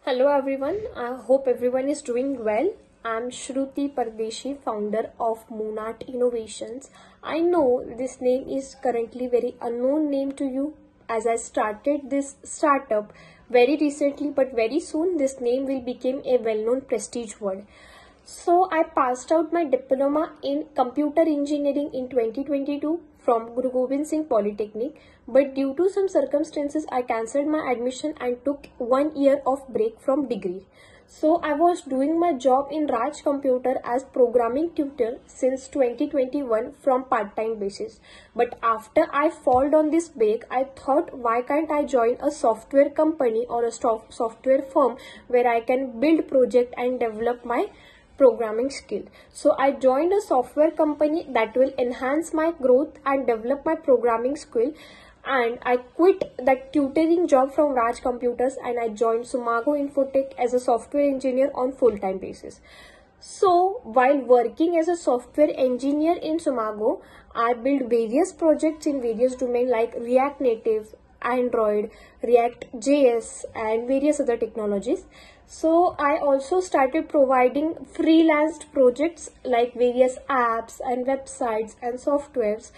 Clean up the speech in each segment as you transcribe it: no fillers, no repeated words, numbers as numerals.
Hello everyone, I hope everyone is doing well. I'm Shruti Pardeshi, founder of Moonart Innovations. I know this name is currently very unknown name to you as I started this startup very recently, but very soon this name will become a well-known prestige word. So I passed out my diploma in computer engineering in 2022 from Guru Gobind Singh Polytechnic, but due to some circumstances I cancelled my admission and took 1 year of break from degree. So I was doing my job in Raj Computer as programming tutor since 2021 from part-time basis. But after I followed on this break, I thought why can't I join a software company or a software firm where I can build project and develop my programming skill. So I joined a software company that will enhance my growth and develop my programming skill, and I quit that tutoring job from Raj Computers and I joined Sumago Infotech as a software engineer on full-time basis. So while working as a software engineer in Sumago, I built various projects in various domains like React Native, Android, React JS and various other technologies. So I also started providing freelanced projects like various apps and websites and softwares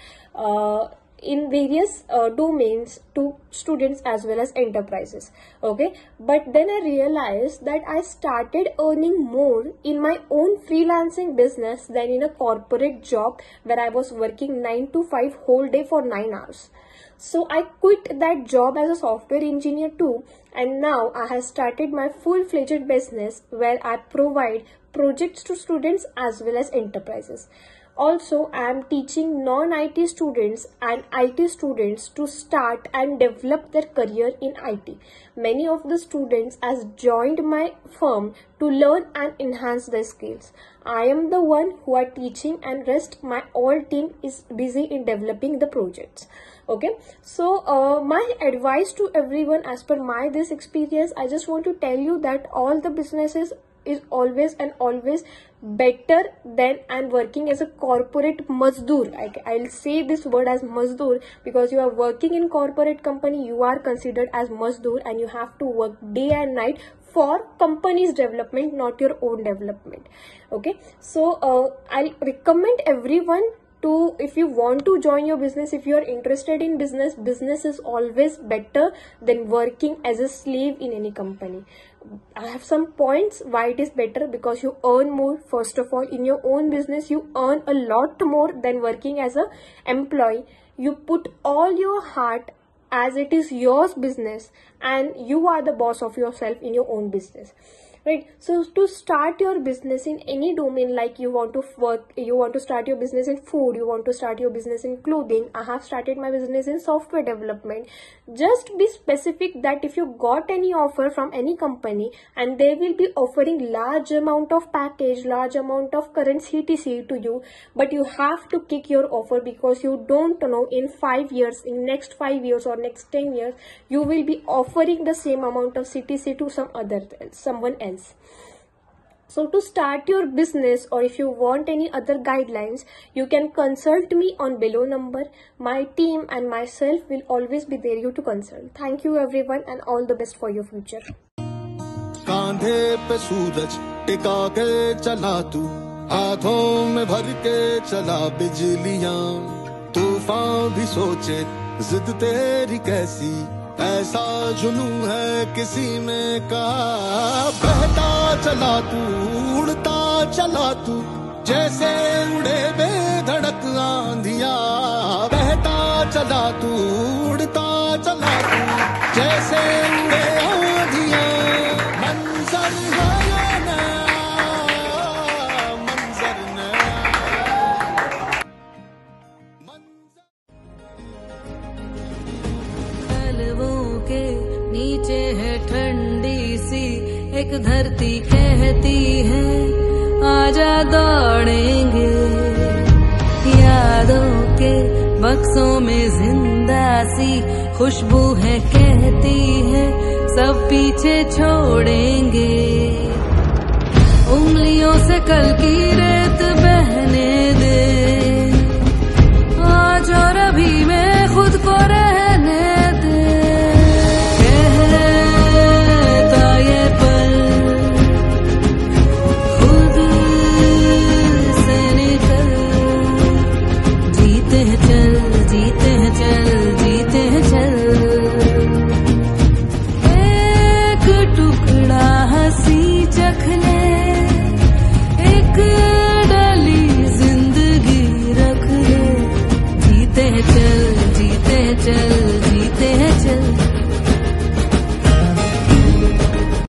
in various domains to students as well as enterprises. Okay, but then I realized that I started earning more in my own freelancing business than in a corporate job where I was working 9 to 5 whole day for 9 hours. So I quit that job as a software engineer too, and now I have started my full-fledged business where I provide projects to students as well as enterprises. Also, I am teaching non-IT students and IT students to start and develop their career in IT. Many of the students has joined my firm to learn and enhance their skills. I am the one who are teaching and rest my all team is busy in developing the projects. Okay, so my advice to everyone as per my this experience, I just want to tell you that all the businesses is always and always better than and working as a corporate mazdoor. I'll say this word as mazdoor because you are working in corporate company, you are considered as mazdoor and you have to work day and night for company's development, not your own development. Okay, so I'll recommend everyone to, if you want to join your business, if you are interested in business is always better than working as a slave in any company. I have some points why it is better, because you earn more. First of all, in your own business you earn a lot more than working as a employee. You put all your heart as it is yours business and you are the boss of yourself in your own business. Right, so to start your business in any domain, like you want to start your business in food, you want to start your business in clothing. I have started my business in software development. Just be specific that if you got any offer from any company and they will be offering large amount of package, large amount of currency etc to you, but you have to kick your offer because you don't know in 5 years, in next 5 years or next 10 years, you will be offering the same amount of CTC to someone else. So to start your business, or if you want any other guidelines, you can consult me on below number. My team and myself will always be there to consult. Thank you everyone and all the best for your future. कांधे पे सूरज टिका के चला तू, हाथों में भर के चला बिजलियां, तूफान भी सोचे जिद तेरी कैसी, ऐसा जुनू है किसी में कहा। बहता चला तू, उड़ता चला तू, जैसे उड़े बेधड़क आंधिया। बहता चला तू, उड़ता चला तू, जैसे उड़े आंधिया। मंजर है नया, मंजर नया, के नीचे है ठंडी सी एक धरती, कहती है आजा दौड़ेंगे। यादों के बक्सों में जिंदा सी खुशबू है, कहती है सब पीछे छोड़ेंगे। उंगलियों से कल की रेत बह